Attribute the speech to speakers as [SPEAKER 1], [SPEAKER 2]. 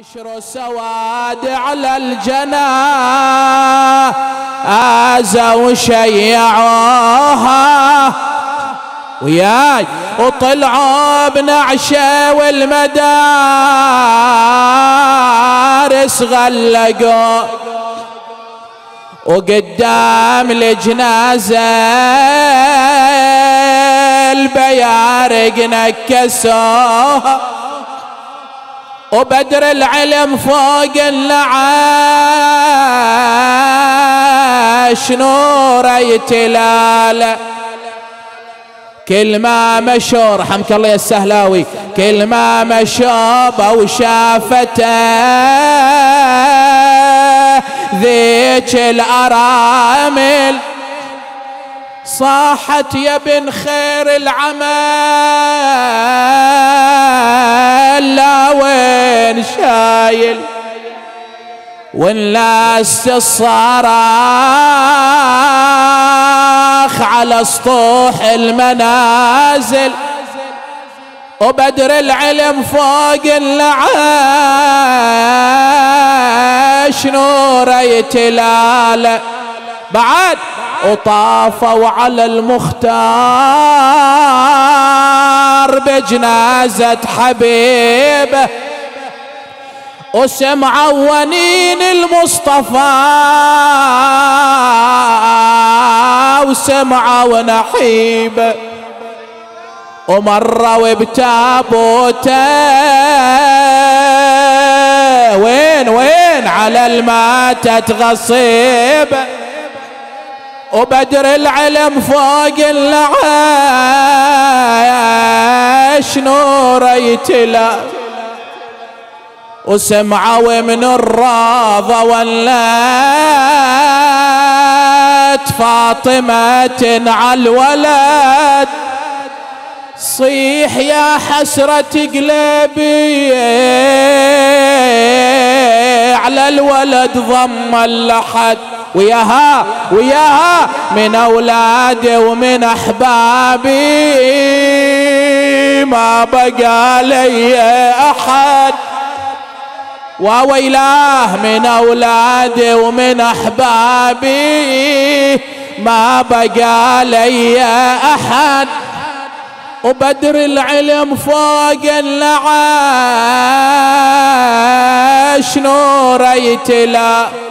[SPEAKER 1] عشر سواد على الجنازة وشيعوها وياي وطلعوا بنعشة والمدارس غلقوا وقدام الجنازة البيارق نكسوها وبدر العلم فوق النعاش نوره يتلال كل ما مشوا رحمك الله يا السهلاوي كل ما مشوا وشافته ذيك الأرامل صاحت يا بن خير العمل لا وين شايل والناس الصراخ على سطوح المنازل وبدر العلم فوق النعاش نوره يتلال بعد وطافوا على المختار بجنازة حبيبه وسمعوا ونين المصطفى وسمعوا نحيبه ومروا بتابوته وين على الماتت غصيبه وبدر العلم فوق النعاش نوره يتلال وسمعوا من الراضة ولات فاطمة على الولد صيح يا حسرة قلبي على الولد ضم اللحد وياها من أولادي ومن أحبابي ما بقى لي أحد وويلاه من أولادي ومن أحبابي ما بقى لي أحد وبدر العلم فوق النعاش نوره يتلال